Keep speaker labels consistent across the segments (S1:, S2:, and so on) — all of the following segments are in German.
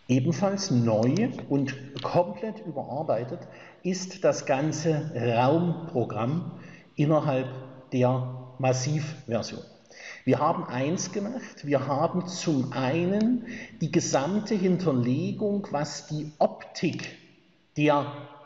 S1: Ebenfalls neu und komplett überarbeitet ist das ganze Raumprogramm innerhalb der Massivversion. Wir haben eins gemacht, wir haben zum einen die gesamte Hinterlegung, was die Optik der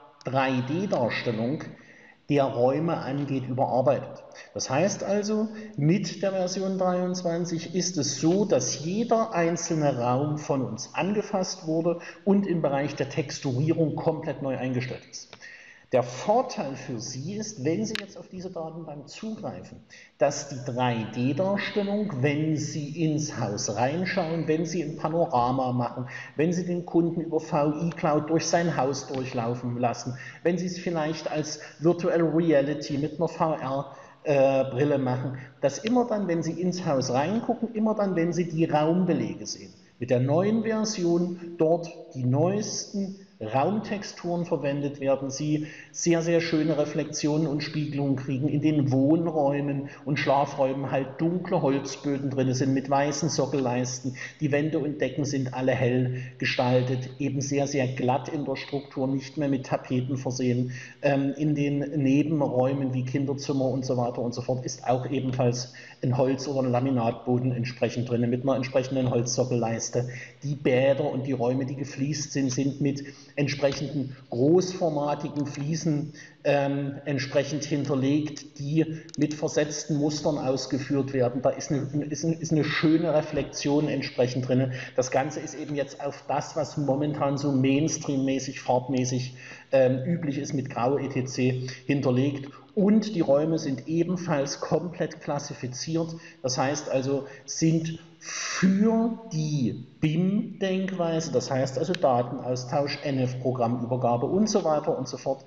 S1: 3D-Darstellung der Räume angeht, überarbeitet. Das heißt also, mit der Version 23 ist es so, dass jeder einzelne Raum von uns angefasst wurde und im Bereich der Texturierung komplett neu eingestellt ist. Der Vorteil für Sie ist, wenn Sie jetzt auf diese Datenbank zugreifen, dass die 3D-Darstellung, wenn Sie ins Haus reinschauen, wenn Sie ein Panorama machen, wenn Sie den Kunden über VI Cloud durch sein Haus durchlaufen lassen, wenn Sie es vielleicht als Virtual Reality mit einer VR-Brille machen, dass immer dann, wenn Sie ins Haus reingucken, immer dann, wenn Sie die Raumbelege sehen, mit der neuen Version dort die neuesten Raumtexturen verwendet werden, Sie sehr, sehr schöne Reflexionen und Spiegelungen kriegen. In den Wohnräumen und Schlafräumen halt dunkle Holzböden drin sind mit weißen Sockelleisten. Die Wände und Decken sind alle hell gestaltet, eben sehr, sehr glatt in der Struktur, nicht mehr mit Tapeten versehen. In den Nebenräumen wie Kinderzimmer und so weiter und so fort ist auch ebenfalls ein Holz- oder ein Laminatboden entsprechend drin, mit einer entsprechenden Holzsockelleiste. Die Bäder und die Räume, die gefliest sind, sind mit entsprechenden großformatigen Fliesen entsprechend hinterlegt, die mit versetzten Mustern ausgeführt werden. Da ist eine schöne Reflexion entsprechend drin. Das Ganze ist eben jetzt auf das, was momentan so Mainstream-mäßig, farbmäßig üblich ist, mit Grau etc. hinterlegt. Und die Räume sind ebenfalls komplett klassifiziert. Das heißt also, sind für die BIM-Denkweise, das heißt also Datenaustausch, NF-Programmübergabe und so weiter und so fort,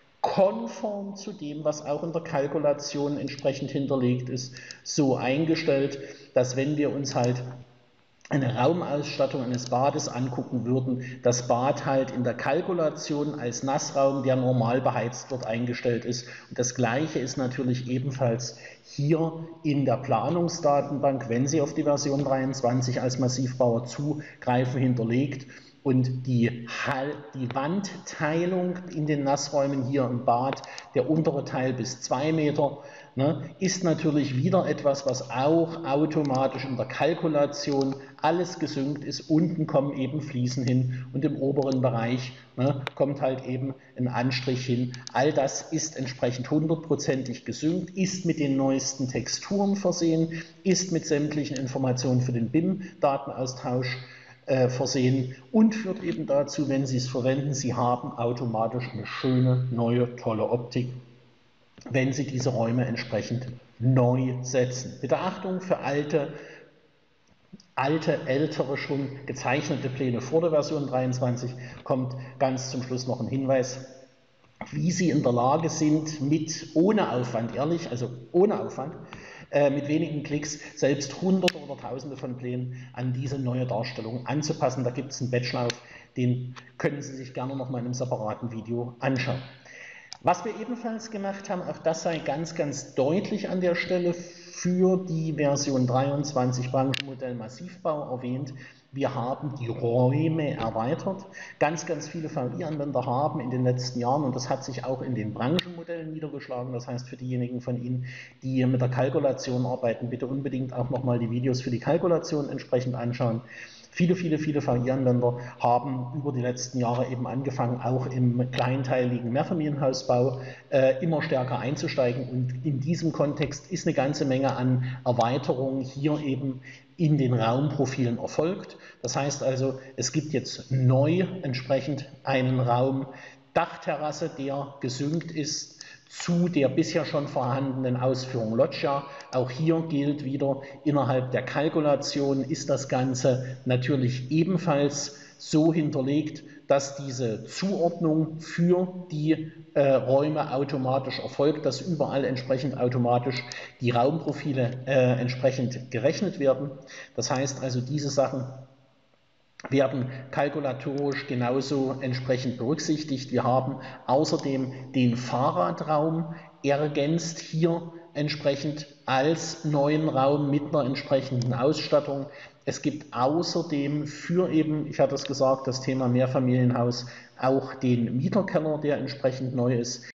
S1: konform zu dem, was auch in der Kalkulation entsprechend hinterlegt ist, so eingestellt, dass wenn wir uns halt eine Raumausstattung eines Bades angucken würden, das Bad halt in der Kalkulation als Nassraum, der normal beheizt wird, eingestellt ist. Und das Gleiche ist natürlich ebenfalls hier in der Planungsdatenbank, wenn Sie auf die Version 23 als Massivbauer zugreifen, hinterlegt. Und die Wandteilung in den Nassräumen hier im Bad, der untere Teil bis 2 Meter, ist natürlich wieder etwas, was auch automatisch in der Kalkulation alles gesynkt ist. Unten kommen eben Fliesen hin und im oberen Bereich kommt halt eben ein Anstrich hin. All das ist entsprechend hundertprozentig gesynkt, ist mit den neuesten Texturen versehen, ist mit sämtlichen Informationen für den BIM-Datenaustausch versehen und führt eben dazu, wenn Sie es verwenden, Sie haben automatisch eine schöne, neue, tolle Optik, wenn Sie diese Räume entsprechend neu setzen. Bitte Achtung für ältere, schon gezeichnete Pläne vor der Version 23 kommt ganz zum Schluss noch ein Hinweis, wie Sie in der Lage sind, ohne Aufwand, ehrlich, also ohne Aufwand, mit wenigen Klicks selbst Hunderte oder Tausende von Plänen an diese neue Darstellung anzupassen. Da gibt es einen Batchlauf, den können Sie sich gerne noch mal in einem separaten Video anschauen. Was wir ebenfalls gemacht haben, auch das sei ganz, ganz deutlich an der Stelle für die Version 23 Branchenmodell Massivbau erwähnt. Wir haben die Räume erweitert. Ganz, ganz viele VI-Anwender haben in den letzten Jahren, und das hat sich auch in den Branchenmodellen niedergeschlagen, das heißt für diejenigen von Ihnen, die mit der Kalkulation arbeiten, bitte unbedingt auch nochmal die Videos für die Kalkulation entsprechend anschauen. Viele VI-Anwender haben über die letzten Jahre eben angefangen, auch im kleinteiligen Mehrfamilienhausbau immer stärker einzusteigen, und in diesem Kontext ist eine ganze Menge an Erweiterungen hier eben in den Raumprofilen erfolgt. Das heißt also, es gibt jetzt neu entsprechend einen Raum Dachterrasse, der gesynkt ist zu der bisher schon vorhandenen Ausführung Loggia. Auch hier gilt wieder, innerhalb der Kalkulation ist das Ganze natürlich ebenfalls so hinterlegt, dass diese Zuordnung für die Räume automatisch erfolgt, dass überall entsprechend automatisch die Raumprofile entsprechend gerechnet werden. Das heißt also, diese Sachen werden kalkulatorisch genauso entsprechend berücksichtigt. Wir haben außerdem den Fahrradraum ergänzt hier entsprechend als neuen Raum mit einer entsprechenden Ausstattung. Es gibt außerdem für eben, ich hatte es gesagt, das Thema Mehrfamilienhaus auch den Mieterkeller, der entsprechend neu ist.